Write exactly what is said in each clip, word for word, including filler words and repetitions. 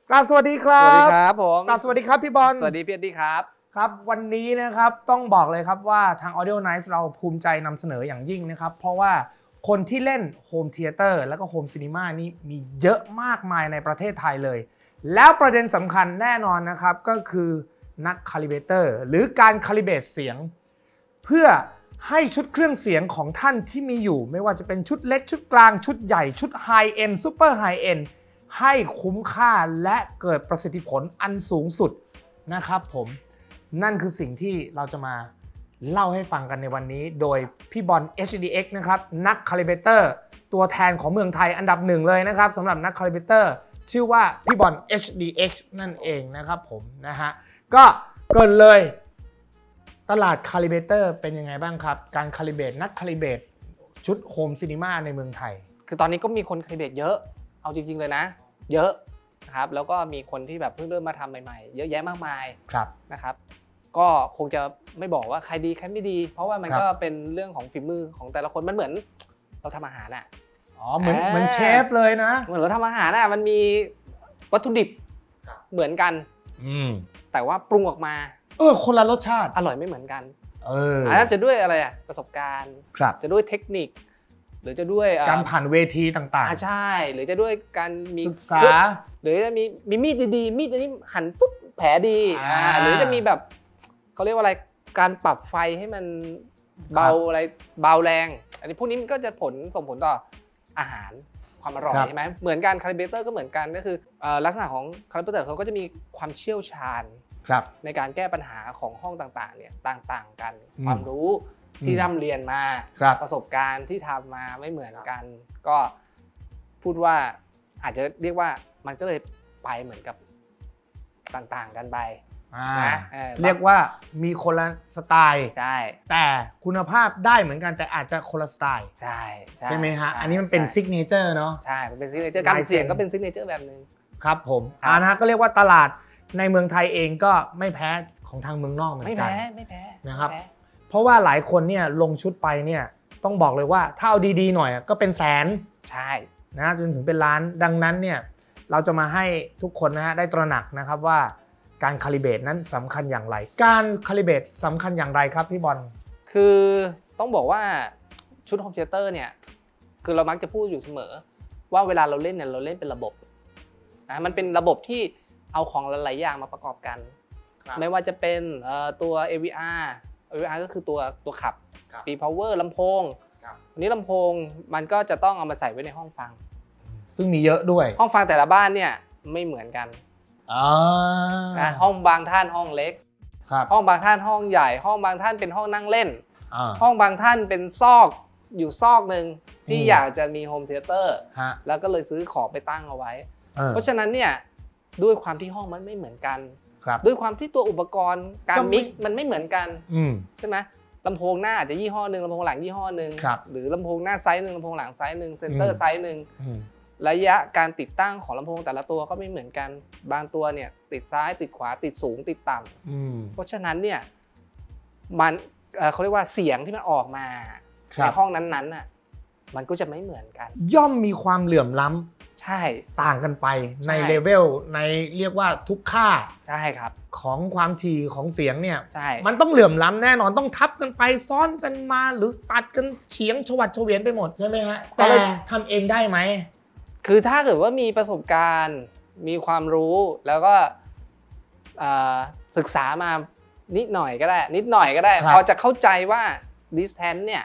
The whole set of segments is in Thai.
กราบสวัสดีครับสวัสดีครับผมกราบสวัสดีครับพี่บอลสวัสดีพี่เอ็ดดี้ครับครับวันนี้นะครับต้องบอกเลยครับว่าทาง Audio Nice เราภูมิใจนำเสนออย่างยิ่งนะครับเพราะว่าคนที่เล่นโฮมเธียเตอร์แล้วก็โฮมซีนีมานี่มีเยอะมากมายในประเทศไทยเลยแล้วประเด็นสำคัญแน่นอนนะครับก็คือนักคาลิเบเตอร์หรือการคาลิเบตเสียงเพื่อให้ชุดเครื่องเสียงของท่านที่มีอยู่ไม่ว่าจะเป็นชุดเล็กชุดกลางชุดใหญ่ชุดไฮเอ็นด์ซูเปอร์ไฮเอ็นด์ให้คุ้มค่าและเกิดประสิทธิผลอันสูงสุดนะครับผมนั่นคือสิ่งที่เราจะมาเล่าให้ฟังกันในวันนี้โดยพี่บอล เอช ดี เอ็กซ์ นะครับนักคาลิเบเตอร์ตัวแทนของเมืองไทยอันดับหนึ่งเลยนะครับสำหรับนักคาลิเบเตอร์ชื่อว่าพี่บอล เอช ดี เอ็กซ์ นั่นเองนะครับผมนะฮะก็เกินเลยตลาดคาลิเบเตอร์เป็นยังไงบ้างครับการคาลิเบตนักคาลิเบตชุดโฮมซีนีมาในเมืองไทยคือตอนนี้ก็มีคนคาลิเบตเยอะเอาจริงๆเลยนะเยอะนะครับแล้วก็มีคนที่แบบเพิ่งเริ่มมาทำใหม่ๆเยอะแยะมากมายนะครับก็คงจะไม่บอกว่าใครดีใครไม่ดีเพราะว่ามันก็เป็นเรื่องของฝีมือของแต่ละคนมันเหมือนเราทำอาหารอ่ะอ๋อเหมือนเหมือนเชฟเลยนะเหมือนเราทำอาหารอ่ะมันมีวัตถุดิบเหมือนกันแต่ว่าปรุงออกมาเออคนละรสชาติอร่อยไม่เหมือนกันเอออาจจะด้วยอะไรอ่ะประสบการณ์จะด้วยเทคนิคหรือจะด้วยการผ่านเวทีต่างๆใช่หรือจะด้วยการมีศึกษาหรือจะมีมีมีดดีๆมีดอันนี้หั่นปุ๊บแผลดีหรือจะมีแบบเขาเรียกว่าอะไรการปรับไฟให้มันเบาอะไรเบาแรงอันนี้พวกนี้มันก็จะผลส่งผลต่ออาหารความอร่อยใช่ไหมเหมือนกันคาลิเบเตอร์ก็เหมือนกันก็คือลักษณะของคาลิเบเตอร์เขาก็จะมีความเชี่ยวชาญในการแก้ปัญหาของห้องต่างๆเนี่ยต่างๆกันความรู้ที่ร่ำเรียนมาประสบการณ์ที่ทำมาไม่เหมือนกันก็พูดว่าอาจจะเรียกว่ามันก็เลยไปเหมือนกับต่างๆกันไปนะเรียกว่ามีคนละสไตล์ใช่แต่คุณภาพได้เหมือนกันแต่อาจจะคนละสไตล์ใช่ใช่ไหมฮะอันนี้มันเป็นซิกเนเจอร์เนาะใช่มันเป็นซิกเนเจอร์การเสียงก็เป็นซิกเนเจอร์แบบนึงครับผมอ่านะก็เรียกว่าตลาดในเมืองไทยเองก็ไม่แพ้ของทางเมืองนอกเหมือนกันไม่แพ้ไม่แพ้นะครับเพราะว่าหลายคนเนี่ยลงชุดไปเนี่ยต้องบอกเลยว่าถ้าเอาดีๆหน่อยก็เป็นแสนใช่นะจนถึงเป็นล้านดังนั้นเนี่ยเราจะมาให้ทุกคนนะฮะได้ตระหนักนะครับว่าการคาลิเบตนั้นสำคัญอย่างไรการคาลิเบตสำคัญอย่างไรครับพี่บอลคือต้องบอกว่าชุดโฮมเธียเตอร์เนี่ยคือเรามักจะพูดอยู่เสมอว่าเวลาเราเล่นเนี่ยเราเล่นเป็นระบบนะมันเป็นระบบที่เอาของหลายๆอย่างมาประกอบกันไม่ว่าจะเป็นตัว เอ วี อาร์ เอ วี อาร์ ก็คือตัวตัวขับปี power ลำโพงอันนี้ลำโพงมันก็จะต้องเอามาใส่ไว้ในห้องฟังซึ่งมีเยอะด้วยห้องฟังแต่ละบ้านเนี่ยไม่เหมือนกันนะห้องบางท่านห้องเล็กห้องบางท่านห้องใหญ่ห้องบางท่านเป็นห้องนั่งเล่นห้องบางท่านเป็นซอกอยู่ซอกหนึ่งที่อยากจะมีโฮมเธียเตอร์แล้วก็เลยซื้อของไปตั้งเอาไว้เพราะฉะนั้นเนี่ยด้วยความที่ห้องมันไม่เหมือนกันด้วยความที่ตัวอุปกรณ์การมิกมันไม่เหมือนกันใช่ไหมลำโพงหน้าอาจจะยี่ห้อหนึ่งลำโพงหลังยี่ห้อหนึ่งหรือลำโพงหน้าไซส์หนึ่งลำโพงหลังไซส์หนึ่งเซนเตอร์ไซส์หนึ่งระยะการติดตั้งของลำโพงแต่ละตัวก็ไม่เหมือนกันบางตัวเนี่ยติดซ้ายติดขวาติดสูงติดต่ำเพราะฉะนั้นเนี่ยมันเขาเรียกว่าเสียงที่มันออกมาในห้องนั้นๆน่ะมันก็จะไม่เหมือนกันย่อมมีความเหลื่อมล้ำใช่ต่างกันไปในเลเวลในเรียกว่าทุกค่าใช่ครับของความถี่ของเสียงเนี่ยใช่มันต้องเหลื่อมล้ำแน่นอนต้องทับกันไปซ้อนกันมาหรือตัดกันเฉียงฉวัดเฉวียนไปหมดใช่ไหมฮะแต่ทำเองได้ไหมคือถ้าเกิดว่ามีประสบการณ์มีความรู้แล้วก็ศึกษามานิดหน่อยก็ได้นิดหน่อยก็ได้พอจะเข้าใจว่า distance เนี่ย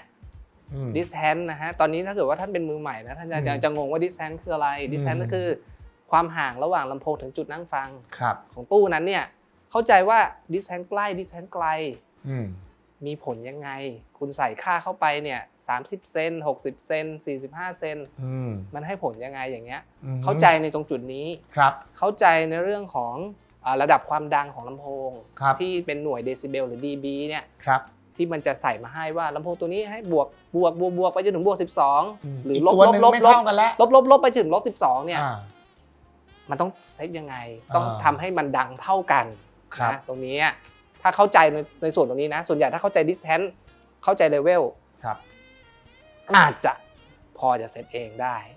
distance นะฮะตอนนี้ถ้าเกิดว่าท่านเป็นมือใหม่นะท่านจะจะงงว่า distance คืออะไร distance ก็คือความห่างระหว่างลำโพงถึงจุดนั่งฟังของตู้นั้นเนี่ยเข้าใจว่า distance ใกล้ distance ไกลมีผลยังไงคุณใส่ค่าเข้าไปเนี่ยสามสิบเซนหกสิบเซนสี่สิบห้าเซนมันให้ผลยังไงอย่างเงี้ยเข้าใจในตรงจุดนี้เข้าใจในเรื่องของระดับความดังของลำโพงที่เป็นหน่วยเดซิเบลหรือ ดี บี เนี่ยที่มันจะใส่มาให้ว่าลำโพงตัวนี้ให้บวกบวกบวกบวกไปจนถึงบวกสิบสองหรือลบลบลบลบลบลบลบไปถึงลบสิบสองเนี่ยมันต้องเซตยังไงต้องทำให้มันดังเท่ากันนะตรงนี้ถ้าเข้าใจในในส่วนตรงนี้นะส่วนใหญ่ถ้าเข้าใจ distance เข้าใจ level อาจจะพอจะเซตเองได้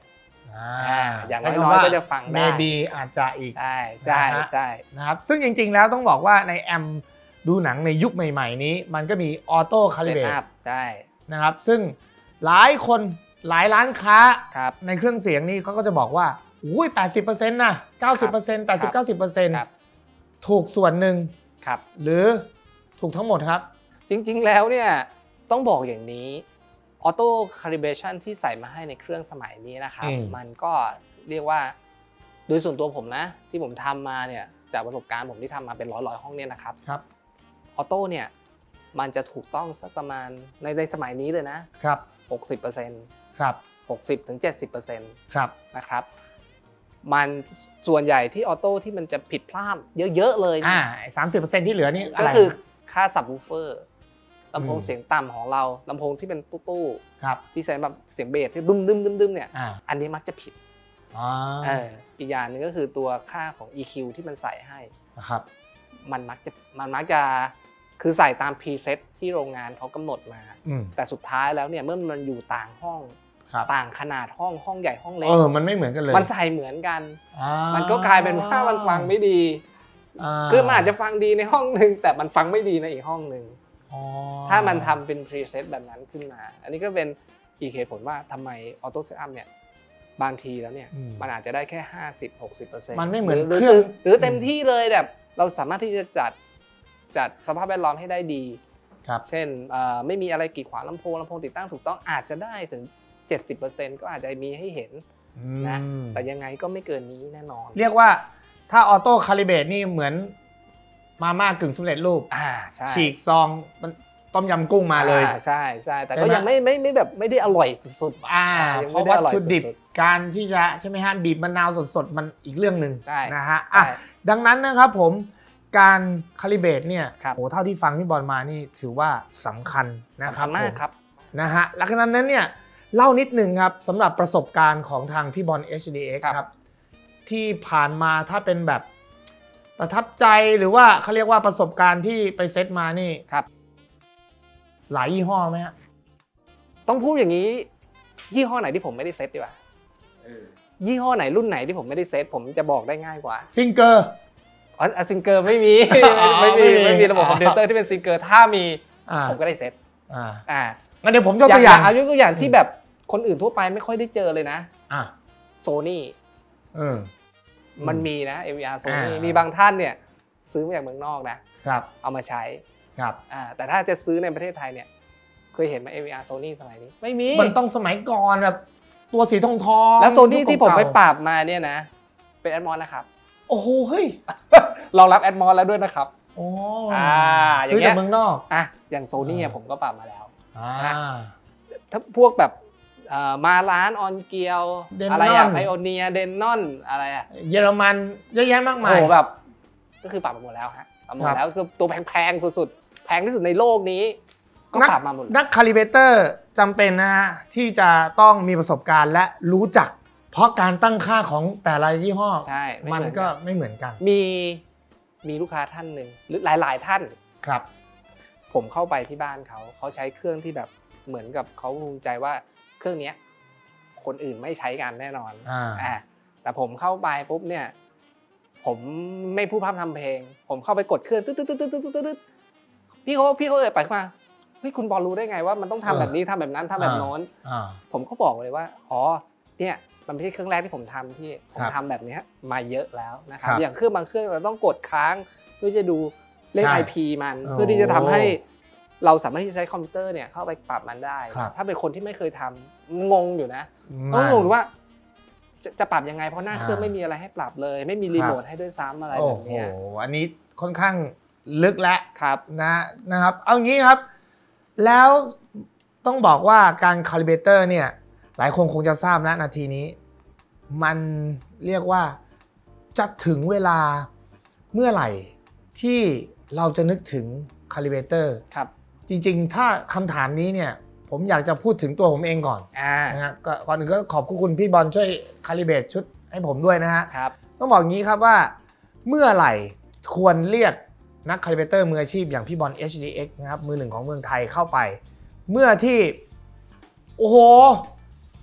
อย่างน้อยๆก็จะฟังได้ maybe อาจจะอีกใช่ใช่ใช่นะครับซึ่งจริงๆแล้วต้องบอกว่าในแอมดูหนังในยุคใหม่ๆนี้มันก็มีออโต้คาลิเบรตใช่นะครับซึ่งหลายคนหลายร้านค้าในเครื่องเสียงนี่เขาก็จะบอกว่าอุ้ย แปดสิบเปอร์เซ็นต์ นะ เก้าสิบเปอร์เซ็นต์ แปดสิบ เก้าสิบเปอร์เซ็นต์ ถูกส่วนหนึ่งหรือถูกทั้งหมดครับจริงๆแล้วเนี่ยต้องบอกอย่างนี้ออโต้คาลิเบรชันที่ใส่มาให้ในเครื่องสมัยนี้นะครับมันก็เรียกว่าโดยส่วนตัวผมนะที่ผมทำมาเนี่ยจากประสบการณ์ผมที่ทำมาเป็นร้อยๆห้องเนี่ยนะครับครับออโต้เนี่ยมันจะถูกต้องสักประมาณในในสมัยนี้เลยนะครับ หกสิบเปอร์เซ็นต์ครับหกสิบถึงเจ็ดสิบเปอร์เซ็นต์ครับนะครับมันส่วนใหญ่ที่ออโต้ที่มันจะผิดพลาดเยอะๆเลยอ่า สามสิบเปอร์เซ็นต์ ที่เหลือนี่ก็คือค่าซับวูฟเฟอร์ลำโพงเสียงต่ำของเราลำโพงที่เป็นตู้ๆที่ใช้แบบเสียงเบสที่บึ้มดึมดึมดึมเนี่ยอันนี้มักจะผิดอีกอย่างนึงก็คือตัวค่าของ อี คิว ที่มันใส่ให้นะครับมันมักจะมันมักจะคือใส่ตามพรีเซตที่โรงงานเขากำหนดมาแต่สุดท้ายแล้วเนี่ยเมื่อมันอยู่ต่างห้องต่างขนาดห้องห้องใหญ่ห้องเล็กเออมันไม่เหมือนกันเลยมันใส่เหมือนกันมันก็กลายเป็นว่ามันฟังไม่ดีคือมันอาจจะฟังดีในห้องหนึ่งแต่มันฟังไม่ดีในอีกห้องหนึ่งถ้ามันทำเป็นพรีเซตแบบนั้นขึ้นมาอันนี้ก็เป็นอีกเหตุผลว่าทำไมออโต้เซตอัพเนี่ยบางทีแล้วเนี่ยมันอาจจะได้แค่ ห้าสิบถึงหกสิบเปอร์เซ็นต์มันไม่เหมือนเครื่องหรือเต็มที่เลยแบบเราสามารถที่จะจัดจัดสภาพแวดล้อมให้ได้ดีเช่นไม่มีอะไรกีดขวางลำโพงลำโพงติดตั้งถูกต้องอาจจะได้ถึง เจ็ดสิบเปอร์เซ็นต์ ก็อาจจะมีให้เห็นนะแต่ยังไงก็ไม่เกินนี้แน่นอนเรียกว่าถ้าออโต้คาลิเบรตนี่เหมือนมาม่ากึ่งสำเร็จรูปฉีกซองต้มยำกุ้งมาเลยใช่ใช่แต่ก็ยังไม่ไม่ไม่แบบไม่ได้อร่อยสุดๆอ่าเพราะวัตถุดิบการที่จะใช่ไหมฮะบีบมะนาวสดๆมันอีกเรื่องหนึ่งนะฮะอ่ะดังนั้นนะครับผมการคาลิเบรตเนี่ยโอ้เท่าที่ฟังพี่บอลมานี่ถือว่าสำคัญนะครับมากครับนะฮะหลังจากนั้นเนี่ยเล่านิดหนึ่งครับสำหรับประสบการณ์ของทางพี่บอล เอช ดี เอ็กซ์ ครับที่ผ่านมาถ้าเป็นแบบประทับใจหรือว่าเขาเรียกว่าประสบการณ์ที่ไปเซตมานี่ครับหลายยี่ห้อไหมฮะต้องพูดอย่างนี้ยี่ห้อไหนที่ผมไม่ได้เซตดีกว่ายี่ห้อไหนรุ่นไหนที่ผมไม่ได้เซตผมจะบอกได้ง่ายกว่าซิงเกอร์อ๋อซิงเกอร์ไม่มีไม่มีไม่มีระบบคอมพิวเตอร์ที่เป็นซิงเกอร์ถ้ามีผมก็ได้เซตอ่าอ่างั้นเดี๋ยวผมยกตัวอย่างเอายกตัวอย่างที่แบบคนอื่นทั่วไปไม่ค่อยได้เจอเลยนะอ่าโซนี่เออมันมีนะ เอ วี อาร์ Sony มีบางท่านเนี่ยซื้อมาจากเมืองนอกนะครับเอามาใช้ครับอ่าแต่ถ้าจะซื้อในประเทศไทยเนี่ยเคยเห็นไหม เอ วี อาร์ Sony สมัยนี้ไม่มีมันต้องสมัยก่อนแบบตัวสีทองทองแล้ว Sony ที่ผมไปปราบมาเนี่ยนะเป็น Atmos นะครับโอ้โหเฮ้ยรองรับ Atmos แล้วด้วยนะครับโอ้อ่าซื้อจากเมืองนอกอ่ะอย่าง Sony ผมก็ปราบมาแล้วอ่าถ้าพวกแบบมาร้านออนเกียวอะไรอะไพโอเนียเดนนอนอะไรอะเยอรมันเยอะแยะมากมายโอ้แบบก็คือปรับมาหมดแล้วฮะปรับหมดแล้วคือตัวแพงๆสุดๆแพงที่สุดในโลกนี้ก็ปรับมาหมดนักคาลิเบเตอร์จำเป็นนะฮะที่จะต้องมีประสบการณ์และรู้จักเพราะการตั้งค่าของแต่ละยี่ห้อใช่มันก็ไม่เหมือนกันมีมีลูกค้าท่านหนึ่งหรือหลายๆท่านครับผมเข้าไปที่บ้านเขาเขาใช้เครื่องที่แบบเหมือนกับเขาภูมิใจว่าเครื่องนี้คนอื่นไม่ใช้กันแน่นอนอ่าแต่ผมเข้าไปปุ๊บเนี่ยผมไม่พูดพร่ำทำเพลงผมเข้าไปกดเครื่องตึ๊ดตึ๊ดตึ๊ดตึ๊ดตึ๊ดตึ๊ดพี่เขาพี่เขาเอ่ยไปมาเฮ้ยคุณบอลรู้ได้ไงว่ามันต้องทำแบบนี้ทำแบบนั้นทำแบบโน้นผมก็บอกเลยว่าอ๋อเนี่ยมันไม่ใช่เครื่องแรกที่ผมทำที่ผมทำแบบนี้มาเยอะแล้วนะครับอย่างเครื่องบางเครื่องเราต้องกดค้างเพื่อจะดูเลข ไอ พี มันเพื่อที่จะทำให้เราสามารถที่จะใช้คอมพิวเตอร์เนี่ยเข้าไปปรับมันได้ถ้าเป็นคนที่ไม่เคยทำงงอยู่นะต้องงงว่าจะปรับยังไงเพราะหน้าเครื่องไม่มีอะไรให้ปรับเลยไม่มีรีโมทให้ด้วยซ้ำอะไรแบบนี้โอ้โหอันนี้ค่อนข้างลึกแล้วครับนะนะครับเอางี้ครับแล้วต้องบอกว่าการคาลิเบเตอร์เนี่ยหลายคนคงจะทราบนะนาทีนี้มันเรียกว่าจะถึงเวลาเมื่อไหร่ที่เราจะนึกถึงคาลิเบเตอร์ครับจริงๆถ้าคำถามนี้เนี่ยผมอยากจะพูดถึงตัวผมเองก่อนนะฮะก่อนอื่นก็ขอบคุณพี่บอลช่วยคาลิเบตชุดให้ผมด้วยนะฮะต้องบอกงี้ครับว่าเมื่อไหร่ควรเรียกนักคาลิเบเตอร์มืออาชีพอย่างพี่บอล เอช ดี เอ็กซ์ นะครับมือหนึ่งของเมืองไทยเข้าไปเมื่อที่โอ้โห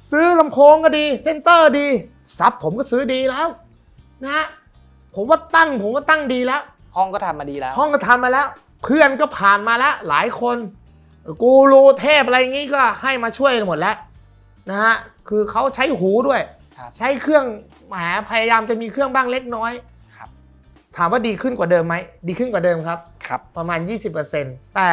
ซื้อลำโพงก็ดีเซนเตอร์ดีซับผมก็ซื้อดีแล้วนะฮะผมว่าตั้งผมก็ตั้งดีแล้วห้องก็ทำมาดีแล้วห้องก็ทำมาแล้วเพื่อนก็ผ่านมาแล้วหลายคนกูรูเทพอะไรงี้ก็ให้มาช่วยหมดแล้วนะฮะคือเขาใช้หูด้วยใช้เครื่องแหมพยายามจะมีเครื่องบ้างเล็กน้อยครับถามว่าดีขึ้นกว่าเดิมไหมดีขึ้นกว่าเดิมครับครับประมาณ ยี่สิบเปอร์เซ็นต์ แต่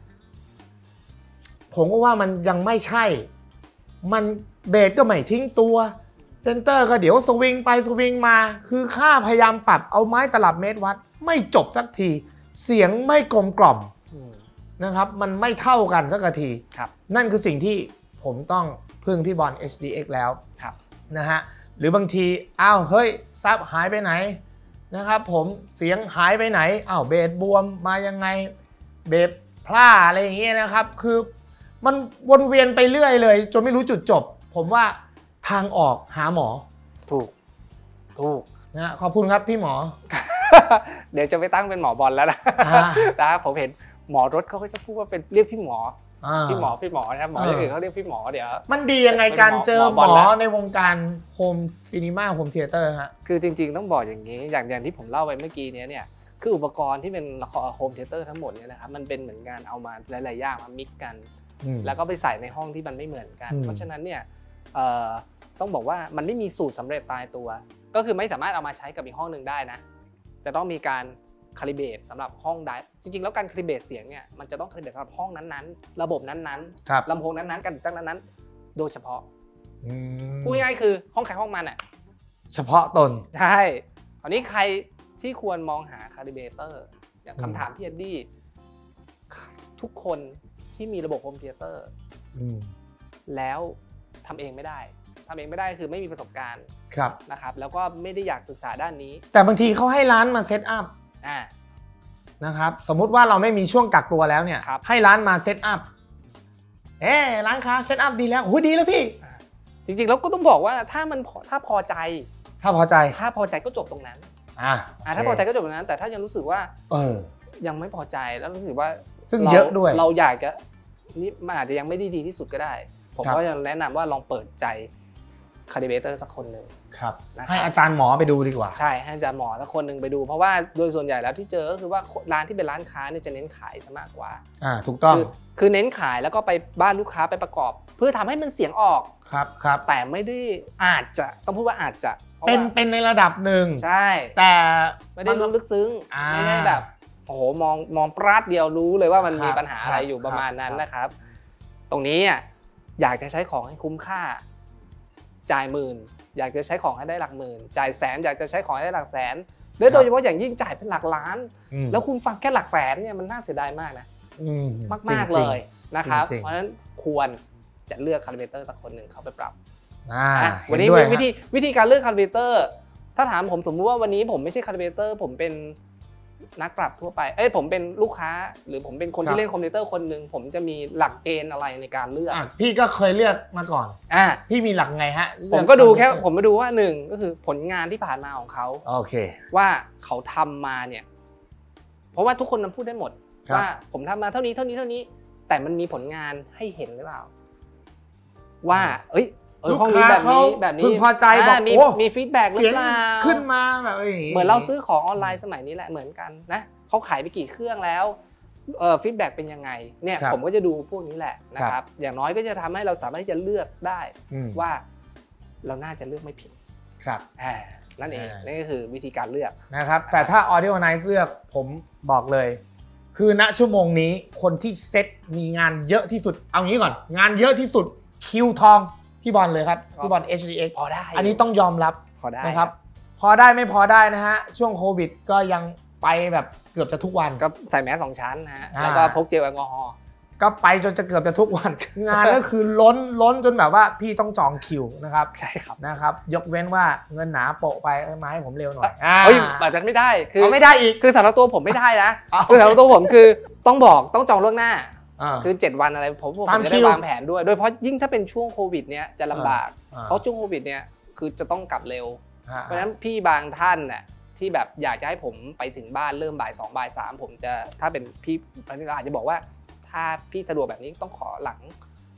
ผมก็ว่ามันยังไม่ใช่มันเบสก็ไม่ทิ้งตัวเซนเตอร์ก็เดี๋ยวสวิงไปสวิงมาคือค่าพยายามปรับเอาไม้ตลับเมตรวัดไม่จบสักทีเสียงไม่กลมกล่อมนะครับมันไม่เท่ากันสักทีนั่นคือสิ่งที่ผมต้องพึ่งพี่บอล เอช ดี เอ็กซ์ แล้วนะฮะหรือบางทีอ้าวเฮ้ยซับหายไปไหนนะครับผมเสียงหายไปไหนอ้าวเบสบวมมายังไงเบสพลาดอะไรอย่างเงี้ยนะครับคือมันวนเวียนไปเรื่อยเลยจนไม่รู้จุดจบผมว่าทางออกหาหมอถูกถูกนะขอบคุณครับพี่หมอเดี๋ยวจะไปตั้งเป็นหมอบอลแล้วนะนะผมเห็นหมอรถเขาก็จะพูดว่าเป็นเรียกพี่หมอพี่หมอพี่หมอนะหมออย่างอื่นเขาเรียกพี่หมอเดี๋ยวมันดียังไงการเจอหมอในวงการโฮมซีนีมาโฮมเธียเตอร์ฮะคือจริงๆต้องบอกอย่างนี้อย่างอย่างที่ผมเล่าไปเมื่อกี้นี้เนี่ยคืออุปกรณ์ที่เป็นโฮมเธียเตอร์ทั้งหมดเนี่ยนะครับมันเป็นเหมือนการเอามาหลายๆอย่างมามิกกันแล้วก็ไปใส่ในห้องที่มันไม่เหมือนกันเพราะฉะนั้นเนี่ยต้องบอกว่ามันไม่มีสูตรสำเร็จตายตัวก็คือไม่สามารถเอามาใช้กับอีกห้องหนึ่งได้นะจะต้องมีการคาลิเบรตสำหรับห้องใดจริงๆแล้วการคาลิเบรตเสียงเนี่ยมันจะต้องคาลิเบรตสำหรับห้องนั้นๆระบบนั้นๆลำโพงนั้นๆการติดตั้งนั้นๆโดยเฉพาะพูดง่ายๆคือห้องใครห้องมันอ่ะเฉพาะตนใช่ตอนนี้ใครที่ควรมองหาคาลิเบรเตอร์อย่างคำถามพี่เอ็ดดี้ทุกคนที่มีระบบโฮมเธียเตอร์แล้วทำเองไม่ได้ทำเองไม่ได้คือไม่มีประสบการณ์นะครับแล้วก็ไม่ได้อยากศึกษาด้านนี้แต่บางทีเขาให้ร้านมาเซตอัพนะครับสมมุติว่าเราไม่มีช่วงกักตัวแล้วเนี่ยให้ร้านมาเซตอัพเอ๊ร้านค้าเซตอัพดีแล้วโอ้ดีแล้วพี่จริงๆแล้วก็ต้องบอกว่าถ้ามันถ้าพอใจถ้าพอใจถ้าพอใจก็จบตรงนั้นอ่าถ้าพอใจก็จบตรงนั้นแต่ถ้ายังรู้สึกว่าเออยังไม่พอใจแล้วรู้สึกว่าซึ่งเยอะด้วยเราอยากจะนี่มันอาจจะยังไม่ได้ดีที่สุดก็ได้ผมก็ยังแนะนำว่าลองเปิดใจคาลิเบรเตอร์สักคนหนึ่งครับให้อาจารย์หมอไปดูดีกว่าใช่ให้อาจารย์หมอสักคนหนึ่งไปดูเพราะว่าโดยส่วนใหญ่แล้วที่เจอก็คือว่าร้านที่เป็นร้านค้าเนี่ยจะเน้นขายซะมากกว่าอ่าถูกต้องคือเน้นขายแล้วก็ไปบ้านลูกค้าไปประกอบเพื่อทำให้มันเสียงออกครับครับแต่ไม่ได้อาจจะต้องพูดว่าอาจจะเป็นเป็นในระดับหนึ่งใช่แต่ไม่ได้รู้ลึกซึ้งไม่ได้แบบโอ้โหมองมองปราดเดียวรู้เลยว่ามันมีปัญหาอะไรอยู่ประมาณนั้นนะครับตรงนี้อยากจะใช้ของให้คุ้มค่าจ่ายหมื่นอยากจะใช้ของให้ได้หลักหมื่นจ่ายแสนอยากจะใช้ของให้ได้หลักแสนและโดยเฉพาะอย่างยิ่งจ่ายเป็นหลักล้านแล้วคุณฟังแค่หลักแสนเนี่ยมันน่าเสียดายมากนะมากๆเลยนะครับเพราะฉะนั้นควรจะเลือกคาลิเบรเตอร์สักคนหนึ่งเข้าไปปรับวันนี้วิธีวิธีการเลือกคาลิเบรเตอร์ถ้าถามผมสมมติว่าวันนี้ผมไม่ใช่คาลิเบรเตอร์ผมเป็นนักปรับทั่วไปเอ้ยผมเป็นลูกค้าหรือผมเป็นคนที่เล่นคอมพิวเตอร์คนหนึ่งผมจะมีหลักเกณฑ์อะไรในการเลือกพี่ก็เคยเลือกมาก่อนอ่าพี่มีหลักไงฮะผมก็ดูแค่ผมมาดูว่าหนึ่งก็คือผลงานที่ผ่านมาของเขาโอเคว่าเขาทำมาเนี่ยเพราะว่าทุกคนมันพูดได้หมดว่าผมทำมาเท่านี้เท่านี้เท่านี้แต่มันมีผลงานให้เห็นหรือเปล่าว่าเอ้ยห้องนี้แบบนี้แบบนี้พอใจบอกมีมีฟีดแบ็กหรือเปล่าขึ้นมาแบบเหมือนเราซื้อของออนไลน์สมัยนี้แหละเหมือนกันนะเขาขายไปกี่เครื่องแล้วเอ่อฟีดแบ็กเป็นยังไงเนี่ยผมก็จะดูพวกนี้แหละนะครับอย่างน้อยก็จะทำให้เราสามารถที่จะเลือกได้ว่าเราน่าจะเลือกไม่ผิดครับอ่านั่นเองนั่นก็คือวิธีการเลือกนะครับแต่ถ้า Audio Nice เลือกผมบอกเลยคือณชั่วโมงนี้คนที่เซ็ตมีงานเยอะที่สุดเอางี้ก่อนงานเยอะที่สุดคิวทองพี่บอลเลยครับพี่บอล เอช ดี เอ็กซ์พอได้อันนี้ต้องยอมรับพอได้นะครับพอได้ไม่พอได้นะฮะช่วงโควิดก็ยังไปแบบเกือบจะทุกวันก็ใส่แมสสองชั้นนะฮะแล้วก็พกเจลแอลกอฮอล์ก็ไปจนจะเกือบจะทุกวันงานก็คือล้นล้นจนแบบว่าพี่ต้องจองคิวนะครับใช่ครับนะครับยกเว้นว่าเงินหนาโปะไปมาให้ผมเร็วหน่อยเฮ้ยแบบนั้นไม่ได้คือไม่ได้อีกคือสำหรับตัวผมไม่ได้นะคือสำหรับตัวผมคือต้องบอกต้องจองล่วงหน้าคือเจ็ดวันอะไรผมผมจะได้วางแผนด้วยโดยเฉพาะยิ่งถ้าเป็นช่วงโควิดเนี้ยจะลำบากเพราะช่วงโควิดเนี้ยคือจะต้องกลับเร็วเพราะฉะนั้นพี่บางท่านน่ะที่แบบอยากจะให้ผมไปถึงบ้านเริ่มบ่ายสองบ่ายสามผมจะถ้าเป็นพี่อาจจะบอกว่าถ้าพี่สะดวกแบบนี้ต้องขอหลัง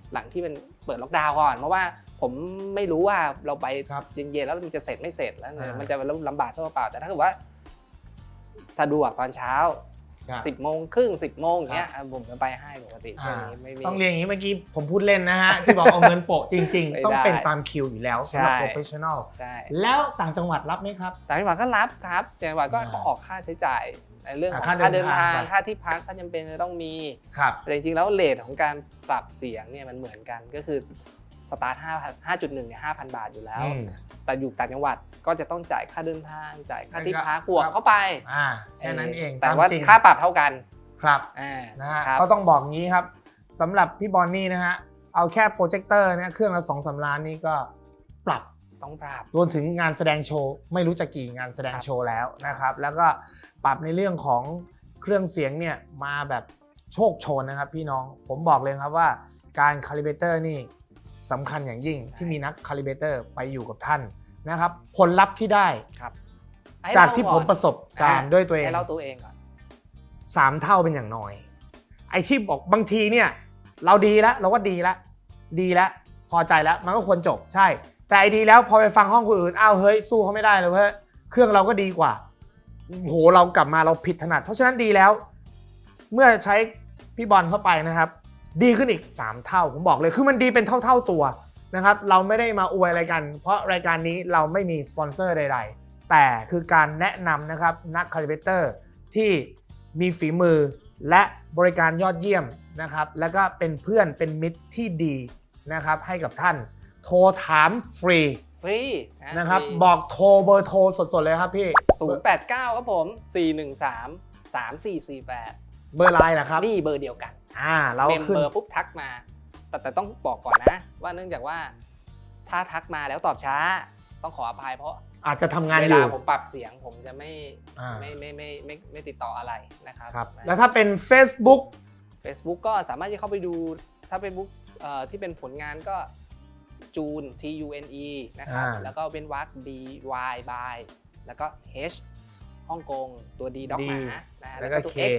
หลังที่เป็นเปิดล็อกดาวน์ก่อนเพราะว่าผมไม่รู้ว่าเราไปเย็นๆแล้วมันจะเสร็จไม่เสร็จแล้วมันจะลำบากซะเปล่าแต่ถ้าเกิดว่าสะดวกตอนเช้าสิบโมงครึ่งสิบโมงอย่างเงี้ยผมจะไปให้ปกติแค่นี้ไม่มีต้องเรียนอย่างนี้เมื่อกี้ผมพูดเล่นนะฮะที่บอกเอาเงินโปะจริงๆต้องเป็นตามคิวอยู่แล้วสำหรับ professional แล้วต่างจังหวัดรับไหมครับต่างจังหวัดก็รับครับต่างจังหวัดก็ออกค่าใช้จ่ายในเรื่องของค่าเดินทางค่าที่พักถ้าจำเป็นจะต้องมีแต่จริงๆแล้วเรทของการปรับเสียงเนี่ยมันเหมือนกันก็คือสตาร์ทห้าจุดหนึ่งเนี่ยห้าพันบาทอยู่แล้วแต่อยู่ต่างจังหวัดก็จะต้องจ่ายค่าเดินทางจ่ายค่าที่พักบวกเข้าไปแค่นั้นเองแต่ว่าค่าปรับเท่ากันครับนะฮะก็ต้องบอกงี้ครับสำหรับพี่บอนนี่นะฮะเอาแค่โปรเจคเตอร์เนี่ยเครื่องละสองสามล้านนี่ก็ปรับต้องปรับรวมถึงงานแสดงโชว์ไม่รู้จะกี่งานแสดงโชว์แล้วนะครับแล้วก็ปรับในเรื่องของเครื่องเสียงเนี่ยมาแบบโชคโชนนะครับพี่น้องผมบอกเลยครับว่าการคาลิเบเตอร์นี่สำคัญอย่างยิ่งที่มีนักคาลิเบเตอร์ไปอยู่กับท่านนะครับผลลัพธ์ที่ได้จากที่ผมประสบการณ์ด้วยตัวเองให้เล่าตัวเองก่อนสามเท่าเป็นอย่างน้อยไอ้ที่บอกบางทีเนี่ยเราดีแล้วเราก็ดีแล้วดีแล้วพอใจแล้วมันก็ควรจบใช่แต่ไอ้ดีแล้วพอไปฟังห้องคนอื่นอ้าวเฮ้ยสู้เขาไม่ได้เลยเพราะเครื่องเราก็ดีกว่าโหเรากลับมาเราผิดถนัดเพราะฉะนั้นดีแล้วเมื่อใช้พี่บอลเข้าไปนะครับดีขึ้นอีกสามเท่าผมบอกเลยคือมันดีเป็นเท่าๆตัวนะครับเราไม่ได้มาอวยอะไรกันเพราะรายการนี้เราไม่มีสปอนเซอร์ใดๆแต่คือการแนะนำนะครับนักคาลิเบเตอร์ที่มีฝีมือและบริการยอดเยี่ยมนะครับแล้วก็เป็นเพื่อนเป็นมิตรที่ดีนะครับให้กับท่านโทรถามฟรีฟรีนะครับบอกโทรเบอร์โทรสดๆเลยครับพี่ศูนย์ แปด เก้าครับผมสี่หนึ่งสาม สามสี่สี่แปดเบอร์ไลน์เหรอครับนี่เบอร์เดียวกันอ่าเราขึ้นเบอร์ปุ๊บทักมาแต่แต่ต้องบอกก่อนนะว่าเนื่องจากว่าถ้าทักมาแล้วตอบช้าต้องขออภัยเพราะอาจจะทำงานอยู่เวลาผมปรับเสียงผมจะไม่ไม่ไม่ไม่ไม่ไม่ติดต่ออะไรนะครับแล้วถ้าเป็น Facebook Facebook ก็สามารถจะเข้าไปดูถ้าเป็นบุ๊กที่เป็นผลงานก็จูน T U N E นะครับแล้วก็เป็นวัก D Y by แล้วก็ H ฮ่องกงตัว D ด็อกหมานะแล้วก็ตัว X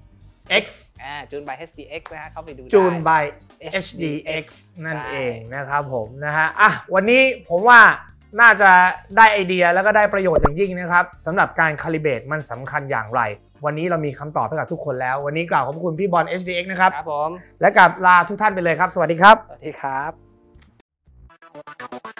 X อ่าจูน by เอช ดี เอ็กซ์ นะฮะเข้าไปดูจูน by เอช ดี เอ็กซ์ นั่นเองนะครับผมนะฮะอ่ะวันนี้ผมว่าน่าจะได้ไอเดียแล้วก็ได้ประโยชน์อย่างยิ่งนะครับสำหรับการคาลิเบรตมันสำคัญอย่างไรวันนี้เรามีคำตอบให้กับทุกคนแล้ววันนี้กล่าวขอบคุณพี่บอล เอช ดี เอ็กซ์ นะครับครับผมและกับลาทุกท่านไปเลยครับสวัสดีครับสวัสดีครับ